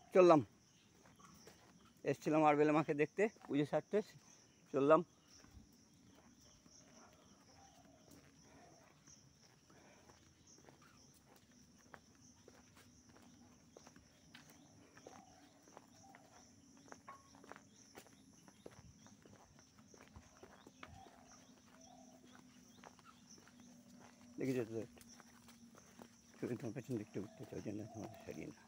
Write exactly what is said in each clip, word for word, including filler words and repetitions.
চললাম, এসছিলাম আরবেলা মাকে দেখতে, পুজো সারতে চললাম। দেখেছো তো তুমি তোমার পেছন দিকটা উঠতে চাই জন্য তোমার সারিয়ে না।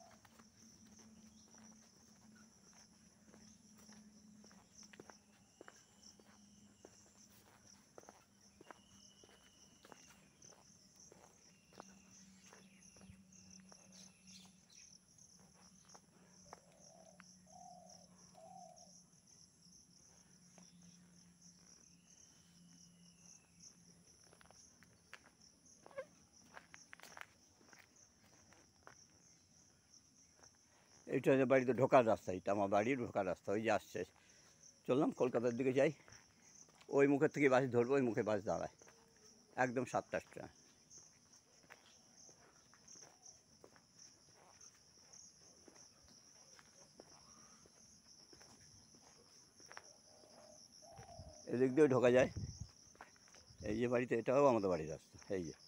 এইটা হচ্ছে বাড়িতে ঢোকার রাস্তা, এটা আমার বাড়ির ঢোকার রাস্তা। ওই যে আসছে, চললাম কলকাতার দিকে যাই, ওই মুখের থেকে বাস ধরবো, ওই মুখে বাস দাঁড়ায় একদম সাতটা আটটা। এদিক দিয়েও ঢোকা যায়। এই যে বাড়িতে, এটাও আমাদের বাড়ির রাস্তা। এই যে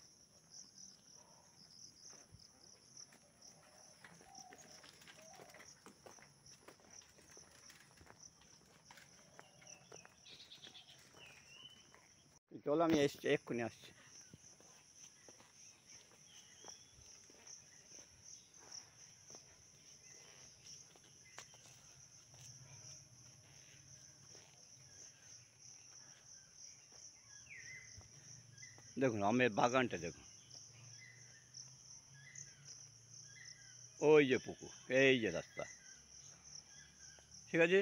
চলো, আমি এসছি, এক্ষুনি আসছি। দেখুন আমের বাগানটা দেখুন, ওই যে পুকুর, এই যে রাস্তা। ঠিক আছে,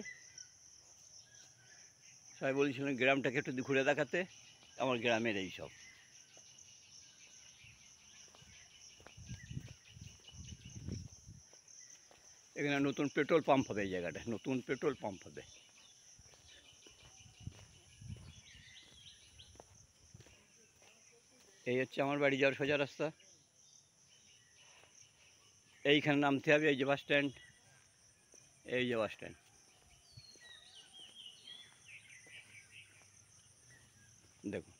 সবাই বলছিলেন গ্রামটাকে একটু ঘুরে দেখাতে, আমার গ্রামের এই সব। এখানে নতুন পেট্রোল পাম্প হবে, এই জায়গাটা নতুন পেট্রোল পাম্প হবে। এই হচ্ছে আমার বাড়ি যাওয়ার সোজা রাস্তা। এইখানে নামতে হবে, এই যে বাস স্ট্যান্ড, এই যে বাস স্ট্যান্ড। দেখুন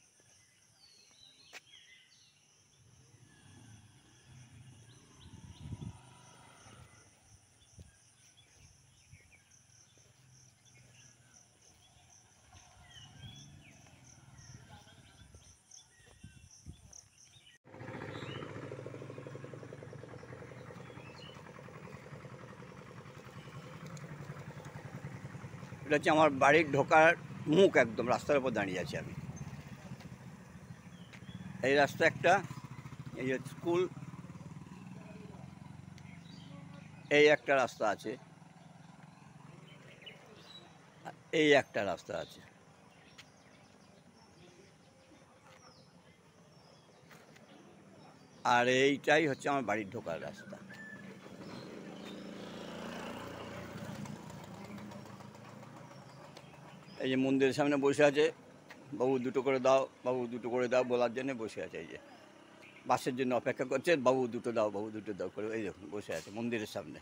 এটা হচ্ছে আমার বাড়ির ঢোকার মুখ, একদম রাস্তার উপর দাঁড়িয়ে আছি আমি। এই রাস্তা একটা, এই যে স্কুল, এই একটা রাস্তা আছে, এই একটা রাস্তা আছে। আর এইটাই হচ্ছে আমার বাড়ির ঢোকার রাস্তা। এই যে মন্দিরের সামনে বসে আছে, বাবু দুটো করে দাও, বাবু দুটো করে দাও বলার জন্য বসে আছে। এই যে বাসের জন্য অপেক্ষা করছে, বাবু দুটো দাও, বাবু দুটো দাও করে এই দেখুন বসে আছে মন্দিরের সামনে।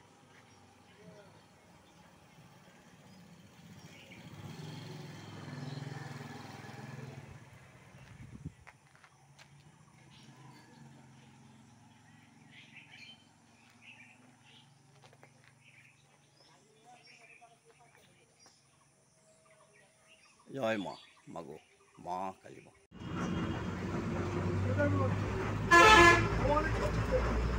জয় মা, মাগো মা কালী মা।